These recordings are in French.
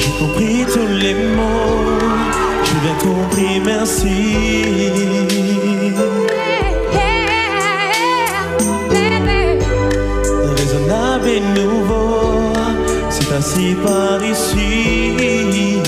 J'ai compris tous les mots, j'ai bien compris, merci. Raisonnable et nouveau, c'est ainsi par ici.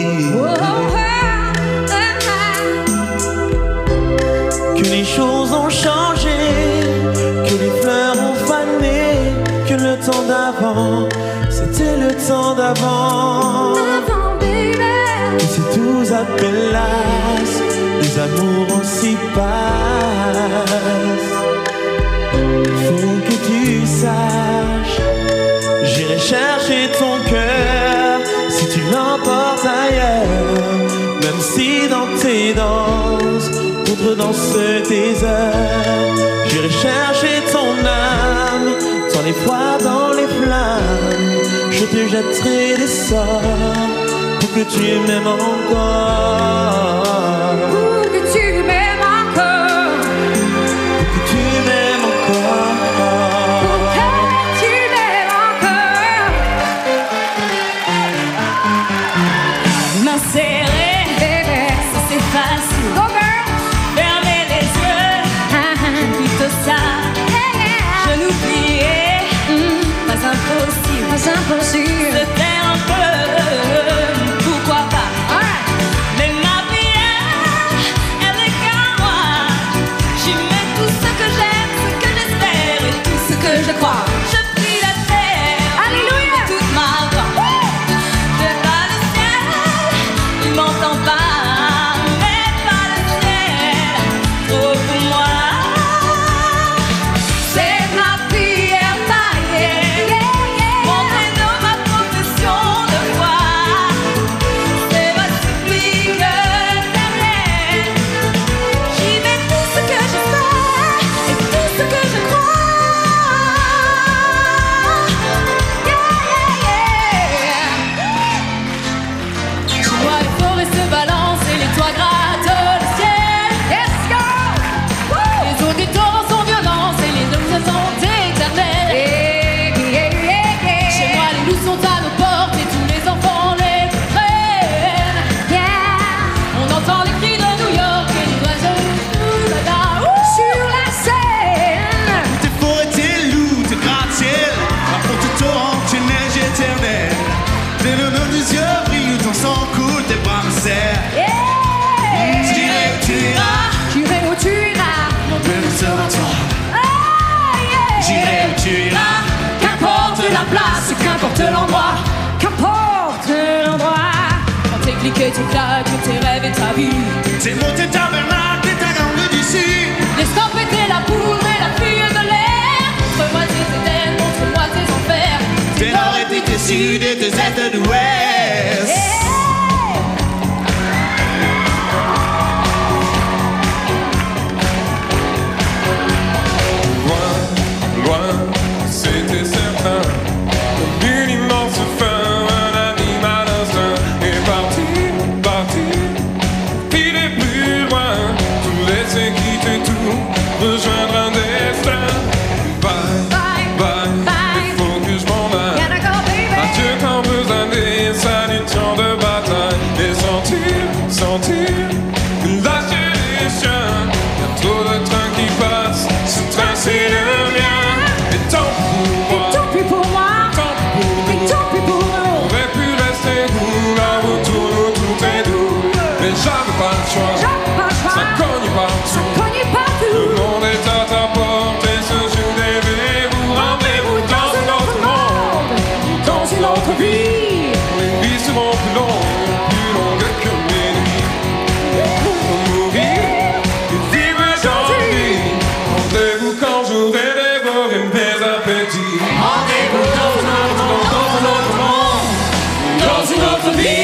Que les choses ont changé, que les fleurs ont fané, que le temps d'avant, c'était le temps d'avant. Que si tous appelassent, les amours aussi passent. Faut que tu saches, j'irai chercher ton cœur si tu l'emportes ailleurs. Même si dans tes danses, contredanse tes heures, j'irai chercher ton âme, sans les froids dans les flammes. Je te jetterai des sorts pour que tu m'aimes encore. Pour que tu m'aimes encore. Pour que tu m'aimes encore. Pour que tu m'aimes encore. Main serrée, bébé, ça c'est facile. Go girl. Fermez les yeux, plutôt ça. Je l'oubliais, pas impossible. Pas impossible. Se taire un peu, pourquoi pas. Mais ma prière, elle est qu'à moi. J'y mets tout ce que j'aime, ce que j'espère et tout ce que je crois. Je prie la terre, alléluia, toute ma voix. Je bats le ciel, il m'entend pas, mais pas le ciel, trop pour moi. C'est ma prière taillée, mon prénom, ma profession de foi. C'est ma supplique éternelle. J'y mets tout ce que je fais et tout ce que je crois. Je vois les forêts se balancer, les toits grattent le ciel. Let's go! Les eaux des torrents sont violents et les hommes sont éternels. Chez moi, les loups sont à nos portes et tous les enfants les prennent. On entend les cris de New York et les oiseaux sur la scène. Tes forêts, tes loups, tes gratte-ciel, apporte tes torrents, tes neiges éternelles. Dès le nœud des yeux brille, ton sang coule, tes bras me serrent. Je dirai où tu iras, J'irai où tu iras, mon père sera toi. J'irai où tu iras, qu'importe la place, qu'importe l'endroit, qu'importe l'endroit. Quand tes clics et tes claques, tes rêves et ta vie, tes mots, tes tabernacles et ta grande d'ici. les stampettes et la poudre et la fille de l'air. Montre-moi tes Éden, montre-moi tes enfers. Tes nord et tes sud et tes est d'ouest. Loin, c'était certain. Une immense fin, un animal instinct est parti, il est plus loin. Tout laisser quitter tout, rejoindre un destin. Bye, il faut que je m'en aille. Adieu quand besoin des salutations de bataille. Et sentir, lâcher les chiens. Y'a trop de trains qui passent, ce train c'est le mien. Et tant Plus pour moi, tant pour et tant plus pour nous. on aurait pu rester nous, là autour nous tout est doux. Mais j'avais pas le choix, ça cogne partout. Cogne Le partout. monde est à ta porte et ce jour rêvez-vous. Rendez-vous dans un autre monde, dans une autre vie. Les vies seront plus longues que mes nuits. Pour mourir et vivre dans la vie. Rendez-vous quand j'aurai dévoré mes appétits. Rendez-vous dans un autre monde, Dans une autre vie.